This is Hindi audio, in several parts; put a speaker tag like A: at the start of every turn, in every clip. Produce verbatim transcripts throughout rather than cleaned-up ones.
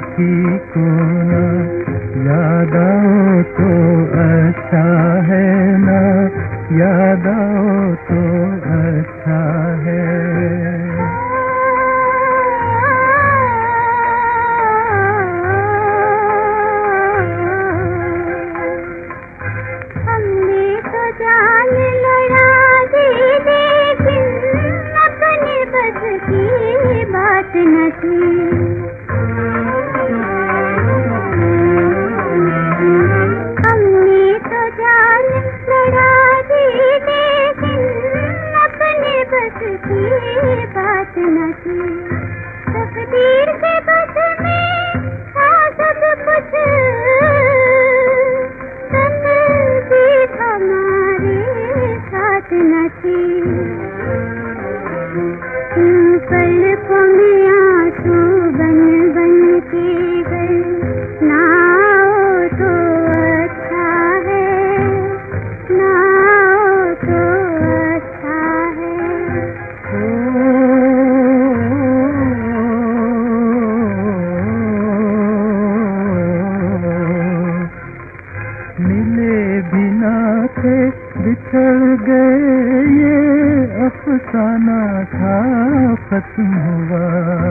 A: साथी को ना याद आओ तो अच्छा है ना, याद आओ तो अच्छा है।
B: जान लड़ा दी लेकिन अपने बस की बात न थी। हमने तो जान लड़ा दी लेकिन अपने बस की बात न थी। तकदीर के बस में था सब कुछ, तकदीर हमारे साथ न थी। इन पलकों में आंसू बन बन के गए, ना आओ तो अच्छा है, ना आओ तो अच्छा है।
A: मिले बिना थे बिछड़ गए ये अफसाना था खत्म हुआ।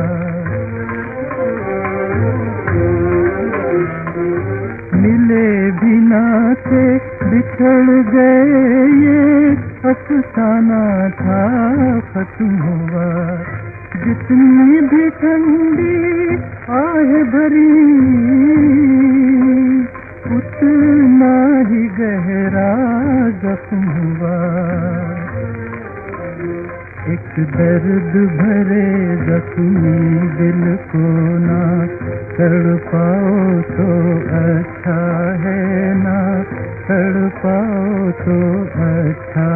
A: मिले बिना थे बिछड़ गए ये अफसाना था खत्म हुआ। जितनी भी ठंडी आह भरी उतना ही गहरा जख्म हुआ। एक दर्द भरे जख्मी दिल को ना तड़पाओ तो अच्छा है ना, तड़पाओ तो अच्छा